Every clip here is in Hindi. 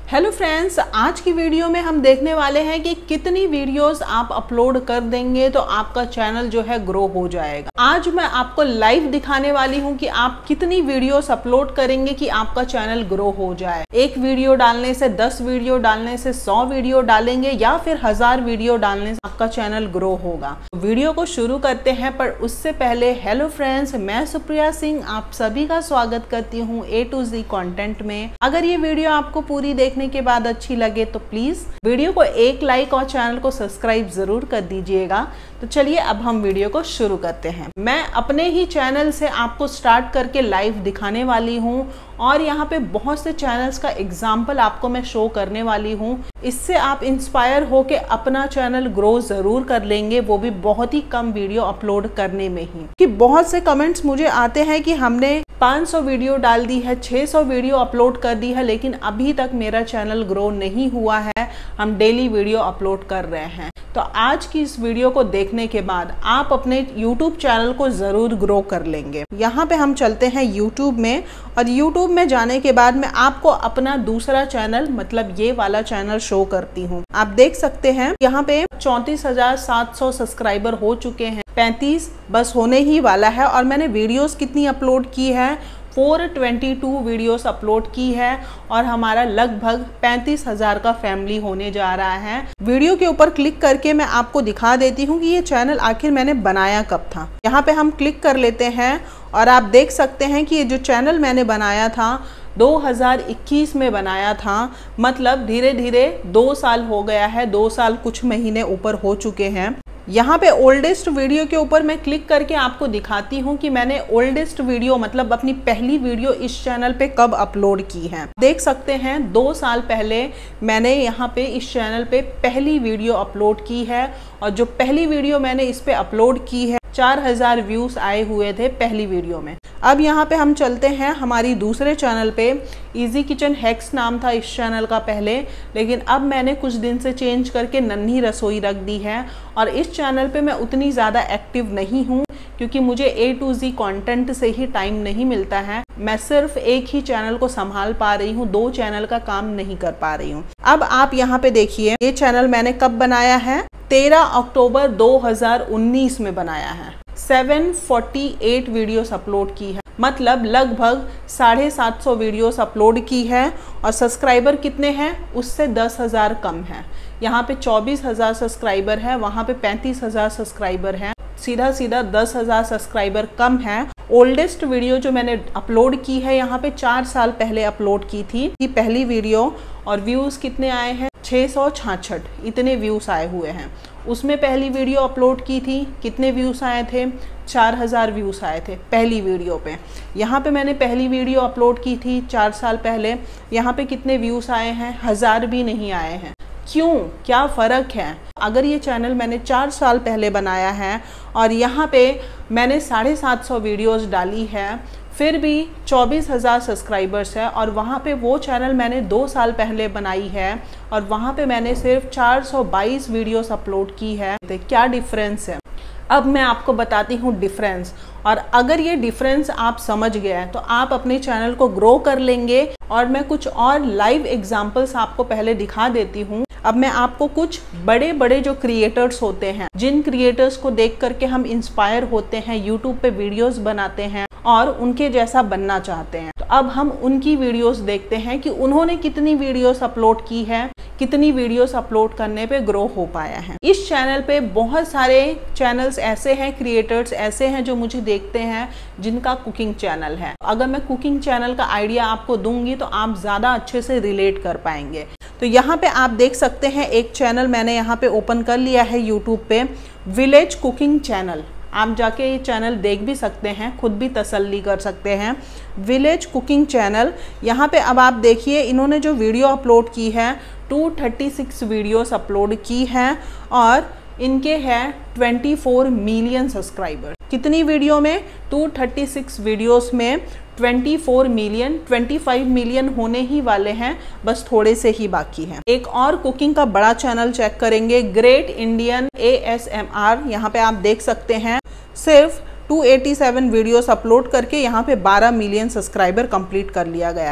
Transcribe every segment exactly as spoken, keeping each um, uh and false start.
हेलो फ्रेंड्स, आज की वीडियो में हम देखने वाले हैं कि कितनी वीडियोस आप अपलोड कर देंगे तो आपका चैनल जो है ग्रो हो जाएगा। आज मैं आपको लाइव दिखाने वाली हूं कि आप कितनी वीडियोस अपलोड करेंगे कि आपका चैनल ग्रो हो जाए। एक वीडियो डालने से, दस वीडियो डालने से, सौ वीडियो डालेंगे या फिर हजार वीडियो डालने से आपका चैनल ग्रो होगा। वीडियो को शुरू करते हैं, पर उससे पहले हेलो फ्रेंड्स, मैं सुप्रिया सिंह आप सभी का स्वागत करती हूँ ए टू जी कंटेंट में। अगर ये वीडियो आपको पूरी देखने के बाद अच्छी लगे तो प्लीज वीडियो को एक लाइक और चैनल को सब्सक्राइब जरूर कर दीजिएगा। तो चलिए अब हम वीडियो को शुरू करते हैं। मैं अपने ही चैनल से आपको स्टार्ट करके लाइव दिखाने वाली हूँ और यहाँ पे बहुत से चैनल्स का एग्जाम्पल आपको मैं शो करने वाली हूँ। इससे आप इंस्पायर होके अपना चैनल ग्रो जरूर कर लेंगे, वो भी बहुत ही कम वीडियो अपलोड करने में ही। कि बहुत से कमेंट्स मुझे आते हैं कि हमने पाँच सौ वीडियो डाल दी है, छह सौ वीडियो अपलोड कर दी है, लेकिन अभी तक मेरा चैनल ग्रो नहीं हुआ है। हम डेली वीडियो अपलोड कर रहे हैं। तो आज की इस वीडियो को देखने के बाद आप अपने यूट्यूब चैनल को जरूर ग्रो कर लेंगे। यहाँ पे हम चलते हैं यूट्यूब में, और यूट्यूब में जाने के बाद मैं आपको अपना दूसरा चैनल, मतलब ये वाला चैनल शो करती हूँ। आप देख सकते हैं यहाँ पे चौंतीस हजार सात सौ सब्सक्राइबर हो चुके हैं, पैंतीस बस होने ही वाला है। और मैंने वीडियोस कितनी अपलोड की है, चार सौ बाईस वीडियोस अपलोड की है और हमारा लगभग पैंतीस हजार का फैमिली होने जा रहा है। वीडियो के ऊपर क्लिक करके मैं आपको दिखा देती हूँ कि ये चैनल आखिर मैंने बनाया कब था। यहाँ पे हम क्लिक कर लेते हैं और आप देख सकते हैं कि ये जो चैनल मैंने बनाया था दो हज़ार इक्कीस में बनाया था, मतलब धीरे धीरे दो साल हो गया है, दो साल कुछ महीने ऊपर हो चुके हैं। यहाँ पे ओल्डेस्ट वीडियो के ऊपर मैं क्लिक करके आपको दिखाती हूँ कि मैंने ओल्डेस्ट वीडियो, मतलब अपनी पहली वीडियो इस चैनल पे कब अपलोड की है। देख सकते हैं दो साल पहले मैंने यहाँ पे इस चैनल पे पहली वीडियो अपलोड की है, और जो पहली वीडियो मैंने इस पे अपलोड की है चार हजार व्यूज आए हुए थे पहली वीडियो में। अब यहाँ पे हम चलते हैं हमारी दूसरे चैनल पे। इजी किचन हैक्स नाम था इस चैनल का पहले, लेकिन अब मैंने कुछ दिन से चेंज करके नन्ही रसोई रख दी है। और इस चैनल पे मैं उतनी ज़्यादा एक्टिव नहीं हूँ क्योंकि मुझे ए टू जी कंटेंट से ही टाइम नहीं मिलता है। मैं सिर्फ एक ही चैनल को संभाल पा रही हूँ, दो चैनल का काम नहीं कर पा रही हूँ। अब आप यहाँ पे देखिए, ये चैनल मैंने कब बनाया है, तेरह अक्टूबर दो हज़ार उन्नीस में बनाया है। सात सौ अड़तालीस वीडियोस अपलोड की है, मतलब लगभग साढ़े सात सौ वीडियोस अपलोड की है। और सब्सक्राइबर कितने हैं, उससे दस हज़ार कम है। यहाँ पे चौबीस हज़ार सब्सक्राइबर है, वहाँ पे पैंतीस हज़ार सब्सक्राइबर है, सीधा सीधा दस हज़ार सब्सक्राइबर कम है। ओल्डेस्ट वीडियो जो मैंने अपलोड की है यहाँ पे चार साल पहले अपलोड की थी कि पहली वीडियो, और व्यूज़ कितने आए हैं, छः सौ छाछठ इतने व्यूज़ आए हुए हैं। उसमें पहली वीडियो अपलोड की थी, कितने व्यूज़ आए थे, चार हज़ार व्यूज़ आए थे पहली वीडियो पे। यहाँ पे मैंने पहली वीडियो अपलोड की थी चार साल पहले, यहाँ पे कितने व्यूज़ आए हैं, हज़ार भी नहीं आए हैं। क्यों, क्या फ़र्क है? अगर ये चैनल मैंने चार साल पहले बनाया है और यहाँ पे मैंने साढ़े सात सौ वीडियोज़ डाली है, फिर भी चौबीस हज़ार सब्सक्राइबर्स है, और वहाँ पे वो चैनल मैंने दो साल पहले बनाई है और वहाँ पे मैंने सिर्फ चार सौ बाईस वीडियोस अपलोड की है, तो क्या डिफरेंस है? अब मैं आपको बताती हूँ डिफरेंस, और अगर ये डिफरेंस आप समझ गए हैं तो आप अपने चैनल को ग्रो कर लेंगे। और मैं कुछ और लाइव एग्जांपल्स आपको पहले दिखा देती हूँ। अब मैं आपको कुछ बड़े बड़े जो क्रिएटर्स होते हैं, जिन क्रिएटर्स को देख करके हम इंस्पायर होते हैं, यूट्यूब पे वीडियोस बनाते हैं और उनके जैसा बनना चाहते हैं, तो अब हम उनकी वीडियोस देखते हैं कि उन्होंने कितनी वीडियोस अपलोड की है, कितनी वीडियोस अपलोड करने पे ग्रो हो पाया है। इस चैनल पे बहुत सारे चैनल्स ऐसे हैं, क्रिएटर्स ऐसे हैं जो मुझे देखते हैं जिनका कुकिंग चैनल है। अगर मैं कुकिंग चैनल का आइडिया आपको दूंगी तो आप ज़्यादा अच्छे से रिलेट कर पाएंगे। तो यहाँ पे आप देख सकते हैं एक चैनल मैंने यहाँ पे ओपन कर लिया है यूट्यूब पे, विलेज कुकिंग चैनल। आप जाके ये चैनल देख भी सकते हैं, खुद भी तसल्ली कर सकते हैं। विलेज कुकिंग चैनल, यहाँ पे अब आप देखिए इन्होंने जो वीडियो अपलोड की है दो सौ छत्तीस वीडियोस अपलोड की हैं और इनके हैं चौबीस मिलियन सब्सक्राइबर। कितनी वीडियो में, दो सौ छत्तीस वीडियोस में चौबीस मिलियन, पच्चीस मिलियन होने ही वाले हैं, बस थोड़े से ही बाकी हैं। एक और कुकिंग का बड़ा चैनल चेक करेंगे, great Indian A S M R. यहाँ पे आप देख सकते हैं सिर्फ दो सौ सत्तासी वीडियोस अपलोड करके यहाँ पे बारह मिलियन सब्सक्राइबर कंप्लीट कर लिया गया है।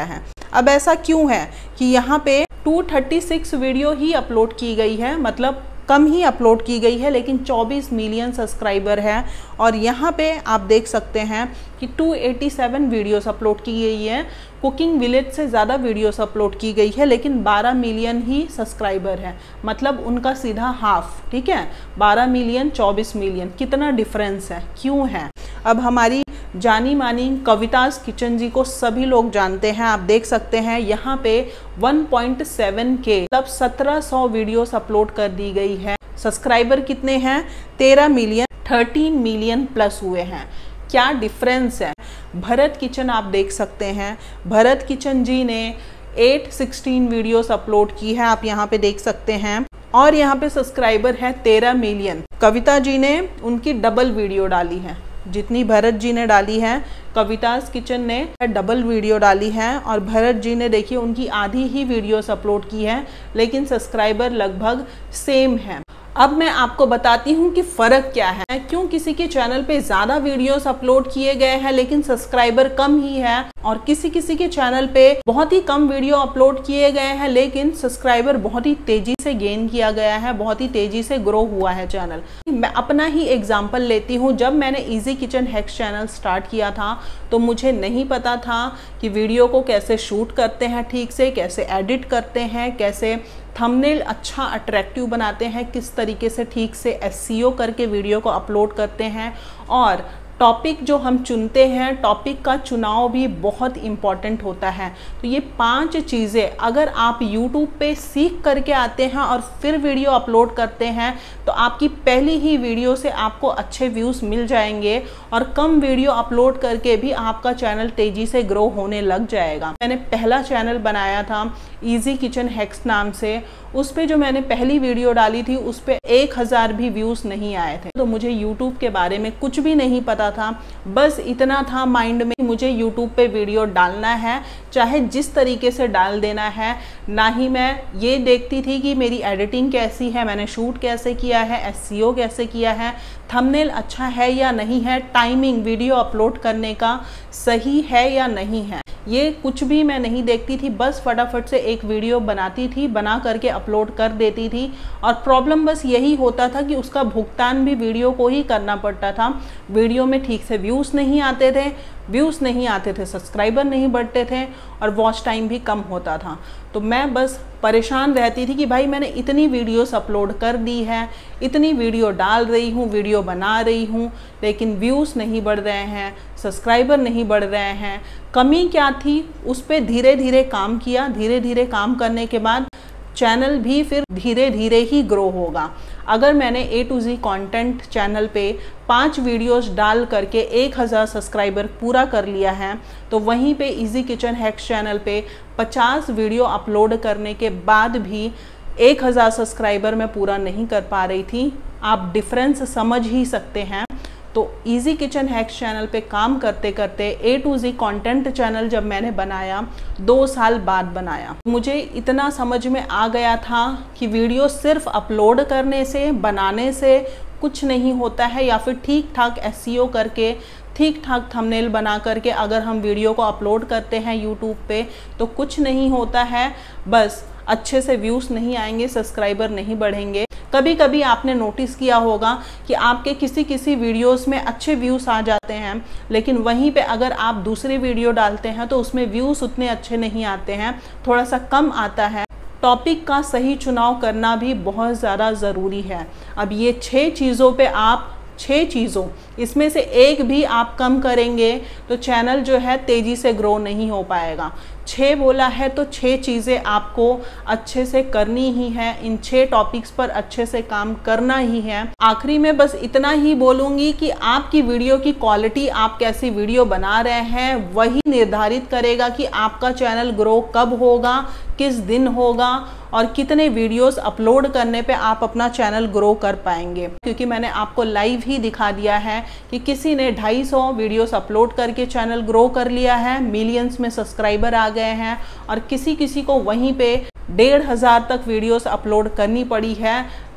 अब ऐसा क्यों है कि यहाँ पे दो सौ छत्तीस वीडियो ही अपलोड की गई है, मतलब कम ही अपलोड की गई है, लेकिन चौबीस मिलियन सब्सक्राइबर है। और यहाँ पे आप देख सकते हैं कि दो सौ सत्तासी वीडियोस अपलोड की गई है। कुकिंग विलेज से ज़्यादा वीडियोस अपलोड की गई है, लेकिन बारह मिलियन ही सब्सक्राइबर है, मतलब उनका सीधा हाफ। ठीक है, बारह मिलियन चौबीस मिलियन, कितना डिफरेंस है, क्यों है। अब हमारी जानी मानी कविताज किचन जी को सभी लोग जानते हैं, आप देख सकते हैं यहाँ पे एक पॉइंट सात के मतलब सत्रह सौ वीडियोस अपलोड कर दी गई है। सब्सक्राइबर कितने हैं, तेरह मिलियन, तेरह मिलियन प्लस हुए हैं। क्या डिफरेंस है। भरत किचन आप देख सकते हैं, भरत किचन जी ने आठ सौ सोलह वीडियोस अपलोड की है, आप यहाँ पे देख सकते हैं, और यहाँ पे सब्सक्राइबर है तेरह मिलियन। कविता जी ने उनकी डबल वीडियो डाली है, जितनी भरत जी ने डाली है कविताज किचन ने डबल वीडियो डाली है, और भरत जी ने देखिए उनकी आधी ही वीडियोस अपलोड की है, लेकिन सब्सक्राइबर लगभग सेम है। अब मैं आपको बताती हूँ कि फ़र्क क्या है, क्यों किसी के चैनल पे ज़्यादा वीडियोस अपलोड किए गए हैं लेकिन सब्सक्राइबर कम ही है, और किसी किसी के चैनल पे बहुत ही कम वीडियो अपलोड किए गए हैं लेकिन सब्सक्राइबर बहुत ही तेज़ी से गेन किया गया है, बहुत ही तेज़ी से ग्रो हुआ है चैनल। मैं अपना ही एग्जाम्पल लेती हूँ। जब मैंने easy kitchen hacks channel start किया था तो मुझे नहीं पता था कि वीडियो को कैसे शूट करते हैं ठीक से, कैसे एडिट करते हैं, कैसे थंबनेल अच्छा अट्रैक्टिव बनाते हैं, किस तरीके से ठीक से एसईओ करके वीडियो को अपलोड करते हैं, और टॉपिक जो हम चुनते हैं, टॉपिक का चुनाव भी बहुत इम्पॉर्टेंट होता है। तो ये पांच चीज़ें अगर आप यूट्यूब पे सीख करके आते हैं और फिर वीडियो अपलोड करते हैं तो आपकी पहली ही वीडियो से आपको अच्छे व्यूज़ मिल जाएंगे, और कम वीडियो अपलोड करके भी आपका चैनल तेज़ी से ग्रो होने लग जाएगा। मैंने पहला चैनल बनाया था इजी किचन हैक्स नाम से, उस पे जो मैंने पहली वीडियो डाली थी उस पे एक हज़ार भी व्यूज़ नहीं आए थे। तो मुझे यूट्यूब के बारे में कुछ भी नहीं पता था, बस इतना था माइंड में मुझे यूट्यूब पे वीडियो डालना है, चाहे जिस तरीके से डाल देना है। ना ही मैं ये देखती थी कि मेरी एडिटिंग कैसी है, मैंने शूट कैसे किया है, एसईओ कैसे किया है, थंबनेल अच्छा है या नहीं है, टाइमिंग वीडियो अपलोड करने का सही है या नहीं है, ये कुछ भी मैं नहीं देखती थी। बस फटाफट से एक वीडियो बनाती थी, बना करके अपलोड कर देती थी, और प्रॉब्लम बस यही होता था कि उसका भुगतान भी वीडियो को ही करना पड़ता था। वीडियो में ठीक से व्यूज़ नहीं आते थे, व्यूज़ नहीं आते थे, सब्सक्राइबर नहीं बढ़ते थे, और वॉच टाइम भी कम होता था। तो मैं बस परेशान रहती थी कि भाई मैंने इतनी वीडियोस अपलोड कर दी है, इतनी वीडियो डाल रही हूँ, वीडियो बना रही हूँ, लेकिन व्यूज़ नहीं बढ़ रहे हैं, सब्सक्राइबर नहीं बढ़ रहे हैं। कमी क्या थी, उस पर धीरे धीरे काम किया, धीरे धीरे काम करने के बाद चैनल भी फिर धीरे धीरे ही ग्रो होगा। अगर मैंने A to Z content channel पे पांच वीडियोस डाल करके एक हज़ार सब्सक्राइबर पूरा कर लिया है, तो वहीं पे इजी किचन हैक्स चैनल पे पचास वीडियो अपलोड करने के बाद भी एक हज़ार सब्सक्राइबर मैं पूरा नहीं कर पा रही थी। आप डिफरेंस समझ ही सकते हैं। तो इजी किचन हैक्स चैनल पे काम करते करते A to Z content channel जब मैंने बनाया, दो साल बाद बनाया, मुझे इतना समझ में आ गया था कि वीडियो सिर्फ अपलोड करने से, बनाने से कुछ नहीं होता है, या फिर ठीक ठाक एसईओ करके, ठीक ठाक थंबनेल बना करके अगर हम वीडियो को अपलोड करते हैं यूट्यूब पे तो कुछ नहीं होता है। बस अच्छे से व्यूज़ नहीं आएंगे, सब्सक्राइबर नहीं बढ़ेंगे। कभी कभी आपने नोटिस किया होगा कि आपके किसी किसी वीडियोस में अच्छे व्यूज़ आ जाते हैं, लेकिन वहीं पे अगर आप दूसरी वीडियो डालते हैं तो उसमें व्यूज़ उतने अच्छे नहीं आते हैं, थोड़ा सा कम आता है। टॉपिक का सही चुनाव करना भी बहुत ज़्यादा ज़रूरी है। अब ये छः चीज़ों पे आप छः चीज़ों इसमें से एक भी आप कम करेंगे तो चैनल जो है तेज़ी से ग्रो नहीं हो पाएगा। छः बोला है तो छः चीज़ें आपको अच्छे से करनी ही है, इन छः टॉपिक्स पर अच्छे से काम करना ही है। आखिरी में बस इतना ही बोलूँगी कि आपकी वीडियो की क्वालिटी, आप कैसी वीडियो बना रहे हैं, वही निर्धारित करेगा कि आपका चैनल ग्रो कब होगा, किस दिन होगा, और कितने वीडियोस अपलोड करने पे आप अपना चैनल ग्रो कर पाएंगे। क्योंकि मैंने आपको लाइव ही दिखा दिया है कि किसी ने ढाई सौ वीडियोस अपलोड करके चैनल ग्रो कर लिया है, मिलियंस में सब्सक्राइबर आ गए हैं, और किसी किसी को वहीं पे डेढ़ हज़ार तक वीडियोस अपलोड करनी पड़ी है,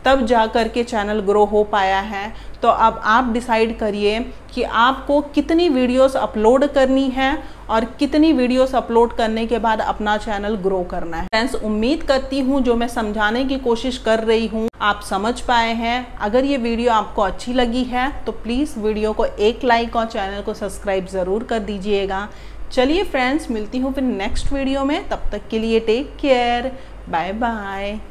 तब जा कर के चैनल ग्रो हो पाया है। तो अब आप डिसाइड करिए कि आपको कितनी वीडियोस अपलोड करनी है और कितनी वीडियोस अपलोड करने के बाद अपना चैनल ग्रो करना है। फ्रेंड्स, उम्मीद करती हूँ जो मैं समझाने की कोशिश कर रही हूँ आप समझ पाए हैं। अगर ये वीडियो आपको अच्छी लगी है तो प्लीज़ वीडियो को एक लाइक और चैनल को सब्सक्राइब ज़रूर कर दीजिएगा। चलिए फ्रेंड्स, मिलती हूँ फिर नेक्स्ट वीडियो में। तब तक के लिए टेक केयर, बाय बाय।